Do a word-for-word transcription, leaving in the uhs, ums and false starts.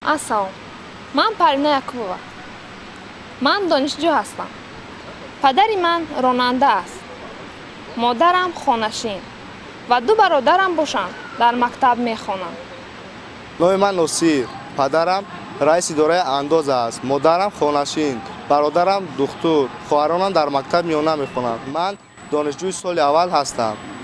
Ассалом. Ман Парина Якубова. Ман донишҷӯ ҳастам. Падари ман ронанда аст. Модарам хонашин ва ду бародарам бошанд дар мактаб мехонанд. Номи ман Носир. Падарам раиси идораи андоза аст. Модарам хонашин, бародарам духтур, хоҳаронам дар мактаб миёна мехонанд. Ман донишҷӯи соли аввал ҳастам.